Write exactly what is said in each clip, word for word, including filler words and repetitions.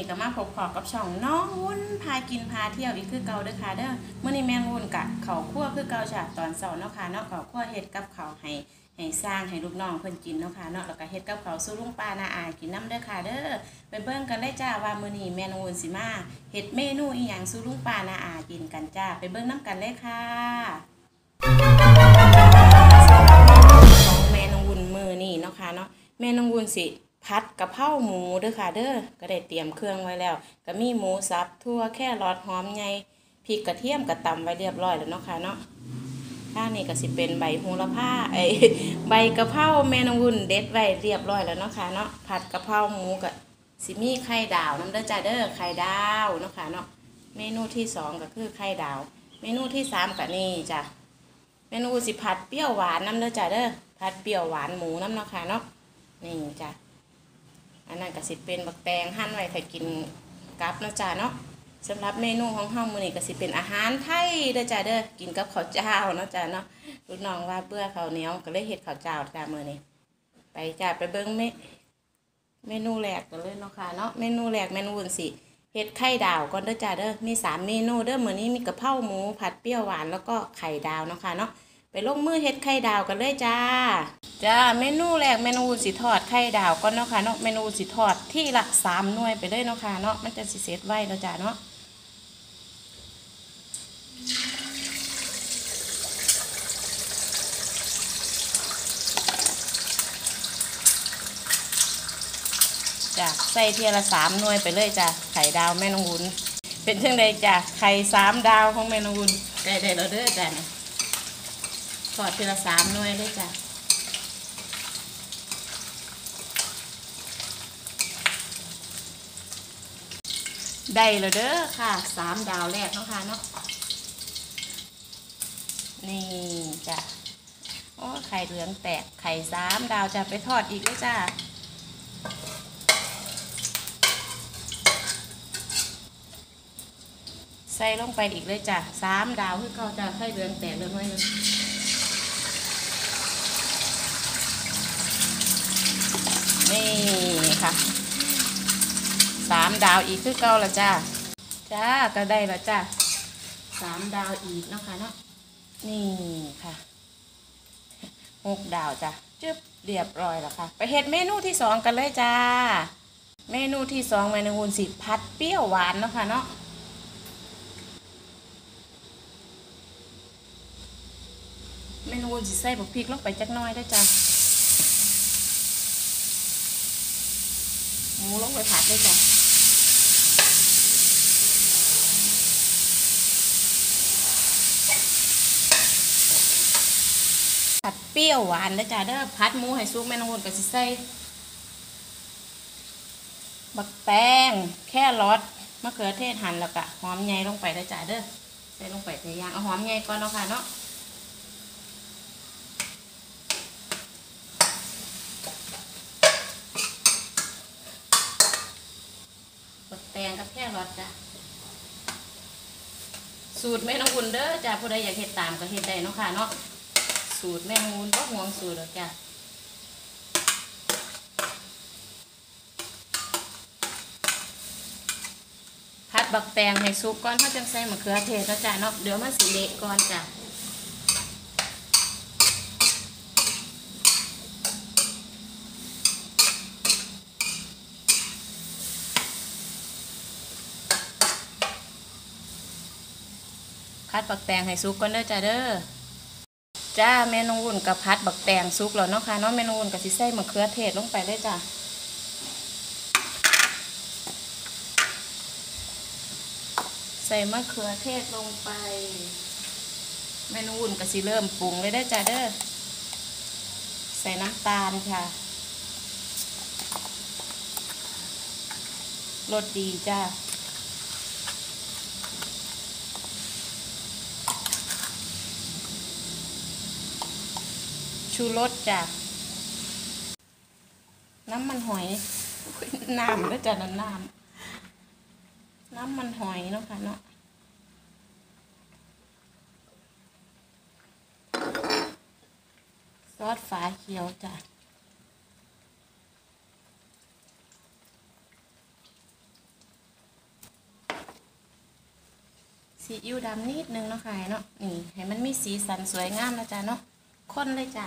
นี้ก็มาพบพอกับช่องน้องวุ้นพากินพาเที่ยวอีกคือเก่าเด้อค่ะเด้อเมื่อนี้แม่วุ้นกะเขาคั่วคือเก่าจ้ะตอนเช้าเนาะค่ะเนาะเขาคั่วเฮ็ดกับเขาให้ให้สร้างให้ลูกน้องเพิ่นกินเนาะค่ะเนาะแล้วก็เฮ็ดกับเขาสู้ลุงป้าน้าอากินน้ำเด้อค่ะเด้อไปเบิ่งกันเลยจ้าว่ามื้อนี้แม่วุ้นสิมาเฮ็ดเมนูอีหยังสู้ลุงป้าน้าอากินกันจ้าไปเบิ่งน้ำกันเลยค่ะของแม่วุ้นมื้อนี้เนาะค่ะเนาะแม่วุ้นสิผัดกะเพราหมูเด้อค่ะเด้อก็ได้เตรียมเครื่องไว้แล้วก็มีหมูสับทั่วแค่รอดหอมใหญ่พริกกระเทียมกระตำไว้เรียบร้อยแล้วเนาะค่ะเนาะถ้านี่ก็สิเป็นใบโหระพาไอใบกะเพราแม่นวุ้นเด็ดไว้เรียบร้อยแล้วเนาะค่ะเนาะผัดกะเพราหมูกับสิมีไข่ดาวน้ำเด้อจ้าเด้อไข่ดาวเนาะค่ะเนาะเมนูที่สองก็คือไข่ดาวเมนูที่สามก็นี่จ้ะเมนูสิผัดเปรี้ยวหวานน้ำเด้อจ้าเด้อผัดเปรี้ยวหวานหมูน้ำเนาะค่ะเนาะนี่จ้ะอันนั้นก็สิเป็นบักแตงหั่นไว้ให้กินกับนะจ๊ะเนาะสำหรับเมนูของเฮามื้อนี้ก็สิเป็นอาหารไทยเด้อจ้ะเด้อกินกับข้าวเจ้าเนาะจ้ะเนาะลูกน้องว่าเบื่อข้าวเหนียวก็เลยเฮ็ดข้าวเจ้าจ้ะมื้อนี้ไปจ้ะไปเบิ่งเมเมนูแรกกันเลยเนาะค่ะเนาะเมนูแรกเมนูวุ้นสิเฮ็ดไข่ดาวก่อนเด้อจ้ะเด้อมีสามเมนูเด้อมื้อนี้มีกะเพราหมูผัดเปรี้ยวหวานแล้วก็ไข่ดาวเนาะค่ะเนาะไปลงมือเฮ็ดไข่ดาวกันเลยจ้าจ้าเมนูแรกเมนูสิทอดไข่ดาวก่อนเนาะค่ะเนาะเมนูสิทอดที่ละสามหน่วยไปเลยเนาะค่ะเนาะมันจะสิเสร็จไวเนาะจ้าเนาะจ้าใส่เทียละสามหน่วยไปเลยจ้าไข่ดาวแม่นวุ้นเป็นเช่นใดจ้าไข่สามดาวของแม่นวุ้นได้ได้เราเด้อจ้าทอดทีละสามหน่วยเลยจ้าได้แล้วเด้อค่ะสามดาวแรกเนาะค่ะเนาะนี่จ้ะโอ้ไข่เหลืองแตกไข่สามดาวจะไปทอดอีกเลยจ้าใส่ลงไปอีกเลยจ้ะสามดาวคือเขาจะไข่เหลืองแตกเลยไหมนี่ค่ะสามดาวอีกคือเก่าละจ้าจ้าก็ได้ละจ้าสามดาวอีกเนาะค่ะเนาะนี่ค่ะหกดาวจ้ะจึ๊บเรียบร้อยแล้วค่ะไปเฮ็ดเมนูที่สองกันเลยจ้าเมนูที่สองเมนูวุ้นสิผัดเปรี้ยวหวานเนาะค่ะเนาะเมนูวุ้นสิใส่บักพริกลงไปจักหน่อยได้จ้าหมูลงไปผัดได้จ้าผัดเปรี้ยวหวานนะจ้าเด้อผัดหมูให้สุกแม่นวุ้นก็สิใส่บักแตงแค่รสมะเขือเทศหั่นแล้วก็หอมใหญ่ลงไปนะจ้าเด้อใส่ลงไปในย่างเอาหอมใหญ่ก่อนเนาะค่ะเนาะบักแตงกับแค่รสจ้ะสูตรแม่นวุ้นเด้อจ้าผู้ใดอยากเฮ็ดตามก็เฮ็ดได้เนาะค่ะเนาะสูตรแม่นวุ้นก็ห่วงสูตรหรอกจ้ะผัดบักแตงให้สุกก่อนเขาจะใส่มะเขือเทศนะจ้ะเนาะเดี๋ยวมันสิเละก่อนจ้ะผัดบักแตงให้สุกก่อนเด้อจ้ะเด้อจ้าเมนูวุ่นกับผัดบักแตงสุกแล้วเนาะค่ะเนาะเมนูวุ่นกับสิใส่มะเขือเทศลงไปเลยจ้ะใส่มะเขือเทศลงไปเมนูวุ่นกับสิเริ่มปรุงเลยได้จ้ะเด้อใส่น้ำตาลค่ะรสดีจ้าชูรสจ้ะน้ำมันหอยน้ำแล้วจ้ะน้ำน้ำน้ำมันหอยเนาะค่ะเนาะซอสฝาเขียวจ้ะ ผซีอิ๊วดำนิดนึงเนาะค่ะเนาะนี่ให้มันมีสีสันสวยงามนะจ๊ะเนาะคนเลยจ้ะ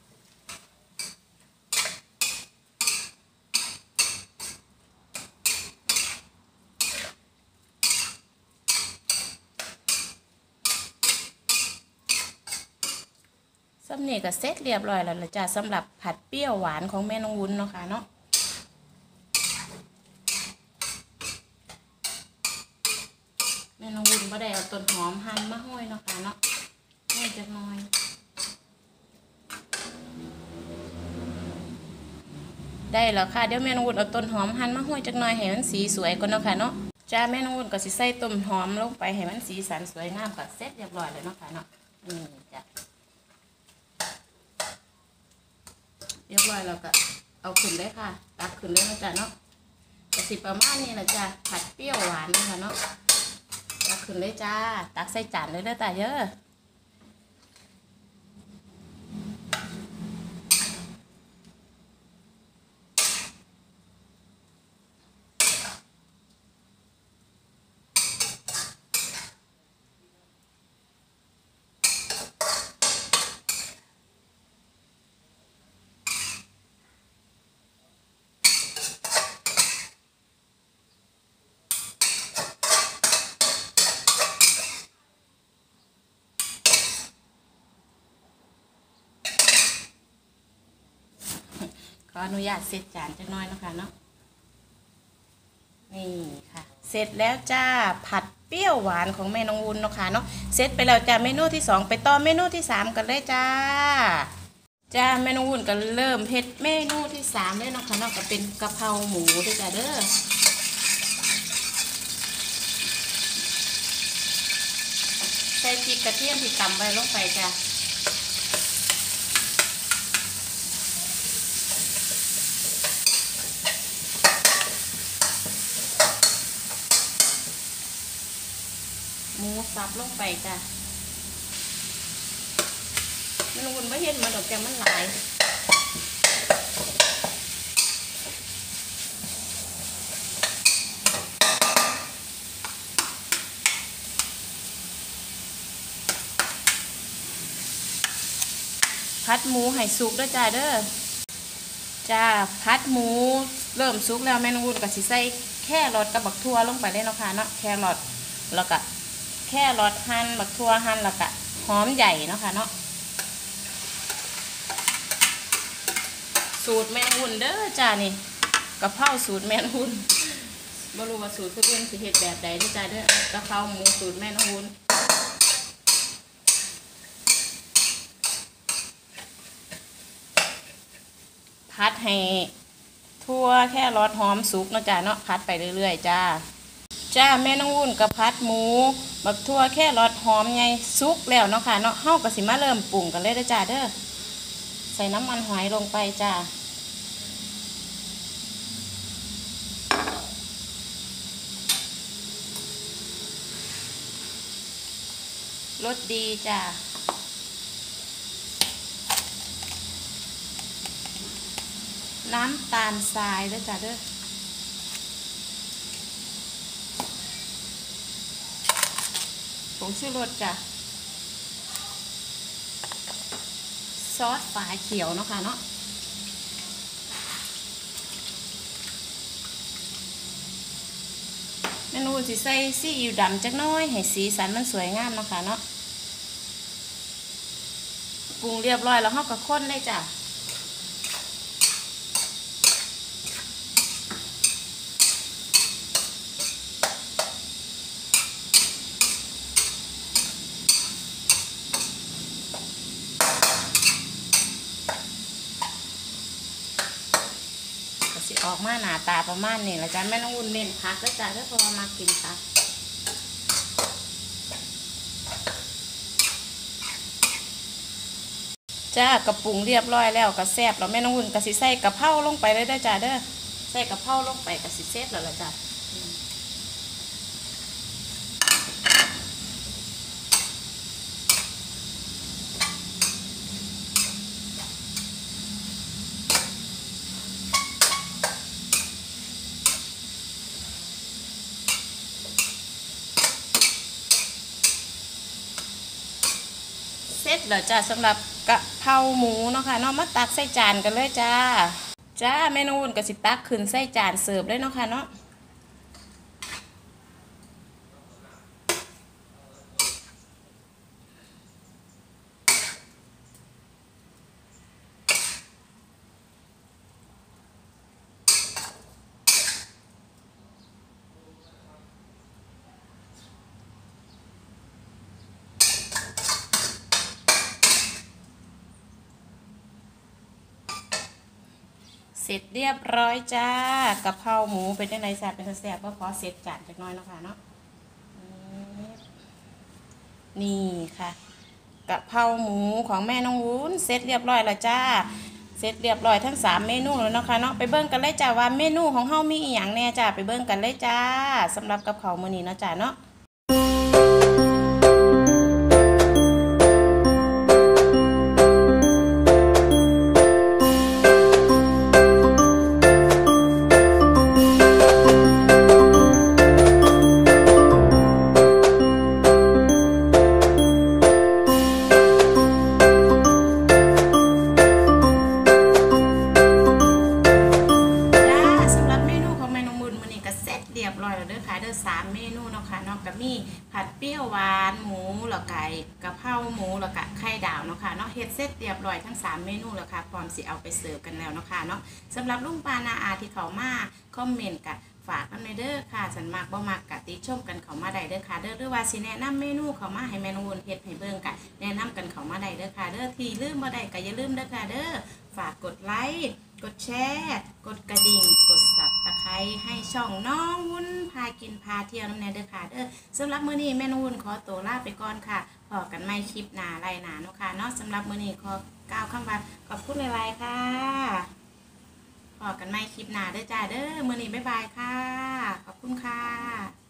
สำเนียก็เสร็จเรียบร้อยแล้วละจ้ะสำหรับผัดเปรี้ยวหวานของแม่น้องวุ้นเนาะค่ะเนาะแม่น้องวุ้นบ่ได้เอาต้นหอมหั่นมาห้อยเนาะค่ะเนาะห้อยจักหน่อยได้แล้วค่ะเดี๋ยวแม่น้องวุ้นเอาต้นหอมหั่นมาห้อยจักหน่อยให้มันสีสวยก่อนเนาะค่ะเนาะจ้าแม่น้องวุ้นก็สิใส่ต้นหอมลงไปให้มันสีสันสวยงามก็เสร็จเรียบร้อยแล้วเนาะค่ะเนาะนี่จ้ะเรียบร้อยแล้วก็เอาขึ้นเลยค่ะตักขึ้นเลยนะจ๊ะเนาะก็สิประมาณนี้แหละจ้ะผัดเปรี้ยวหวานนะคะเนาะตักขึ้นเลยจ้าตักใส่จานเลยเด้อจ้าเยอะขออนุญาตเสร็จจานจะน้อยนะคะเนาะนี่ค่ะเสร็จแล้วจ้าผัดเปรี้ยวหวานของแม่น้องวุ้นเนาะค่ะเนาะเสร็จไปแล้วจ้าเมนูที่สองไปต่อเมนูที่สามกันเลยจ้าจ้าแม่น้องวุ้นก็เริ่มเฮ็ดเมนูที่สามเลยเนาะค่ะเนาะก็เป็นกะเพราหมูด้วยจ้าเด้อใส่พริกกระเทียมที่ตำไว้ลงไปจ้าหมูสับลงไปจ้ะมันวุ่นไม่เห็นมันดอกแกมันหลายพัดหมูให้สุกด้วยจ้าเด้อจ้าพัดหมูเริ่มสุกแล้วแม่นวุ่นกับสิใส่แค่รอดกับบักทั่วลงไปเลยเนาะค่ะเนาะแค่รอดแล้วก็แค่รอดหั่นบักทั่วหั่นแล้วก็หอมใหญ่เนาะค่ะเนาะสูตรแม่วุ่นเด้อจ้านี่กะเพราสูตรแม่วุ่นบ่รู้ว่าสูตรเพื่อนสิเฮ็ดแบบใดด้วยจ้าเด้อกะเพราหมูสูตรแม่วุ่นพัดให้ทั่วแค่รอดหอมสุกเนาะจ้าเนาะพัดไปเรื่อยๆจ้าจ้าแม่น้องวุ้นกับพัดหมูบักทั่วแค่รอดหอมไงสุกแล้วเนาะค่ะเนาะเฮาก็สิมาเริ่มปรุงกันเลยเด้อจ้าเด้อใส่น้ำมันหอยลงไปจ้ารสดีจ้าน้ำตาลทรายเด้อจ้าเด้อผงชูรสจ้ะซอสฝาเขียวเนาะค่ะเนาะเมนูสิใส่ซีอิ๊วดำจักน้อยให้สีสันมันสวยงามเนาะค่ะเนาะปรุงเรียบร้อยแล้วเราก็คนเลยจ้ะสิออกมาหน้าตาประมาณนี้แล้วจ้ะแม่น้องวุ้นเน้นผักแล้วจ้ะถ้าพอมากินผักจ้ากระปุงเรียบร้อยแล้วก็แซ่บแล้วแม่น้องวุ้นก็สิใส่กะเพราลงไปเลยได้จ้ะเด้อใส่กะเพราลงไปก็สิเสร็จแล้วล่ะจ้ะแล้วจ้าสำหรับกะเพราหมูเนาะค่ะเนาะมาตักใส่จานกันเลยจ้าจ้าแม่น้องวุ่นก็สิตักขึ้นใส่จานเสิร์ฟเลยเนาะค่ะเนาะเสร็จเรียบร้อยจ้ากะเพราหมูเป็นยังไงแซ่บเป็นแซ่บก็ขอเสร็จจานจักหน่อยเนาะค่ะเนาะนี่ค่ะกะเพราหมูของแม่น้องวุ้นเสร็จเรียบร้อยแล้วจ้าเสร็จเรียบร้อยทั้งสามเมนูแล้วเนาะค่ะเนาะไปเบิ่งกันเลยจ้าว่าเมนูของเฮามีอีหยังแน่จ้าไปเบิ่งกันเลยจ้าสำหรับกะเพรามื้อนี้เนาะจ้าเนาะเรียบร้อยแล้วเด้อค่ะเด้อสามเมนูเนาะค่ะเนาะก็มีผัดเปรี้ยวหวานหมูแล้วก็กะเพราหมูแล้วก็ไข่ดาวเนาะค่ะเนาะเฮ็ดเสร็จเรียบร้อยทั้งสามเมนูแล้วค่ะพร้อมสิเอาไปเสิร์ฟกันแล้วเนาะค่ะเนาะสำหรับลุงปานาอาที่เขามาคอมเมนต์กะฝากกันเด้อค่ะสันมากบ่มากกะติชมกันเขามาได้เด้อค่ะเด้อหรือว่าสิแนะนำเมนูเขามาให้แม่นวนเฮ็ดให้เบิ่งกะแนะนำกันเขามาได้เด้อค่ะเด้อที่ลืมบ่ได้ก็อย่าลืมเด้อค่ะเด้อฝากกดไลค์กดแชร์กดกระดิ่งกดสับตะไคร้ให้ช่องน้องวุ้นพากินพาเที่ยวน้ำแน่เด้อค่ะเด้อสำหรับมื้อนี้แม่น้องวุ้นขอตัวลาไปก่อนค่ะพอกันไม่คลิปหน้าไรหนาเนาะค่ะเนาะสำหรับมื้อนี้ขอกล่าวคำว่าขอบคุณหลายๆค่ะพอกันไม่คลิปหน้าเด้อจ้าเด้อมื้อนี้บ๊ายบายค่ะขอบคุณค่ะ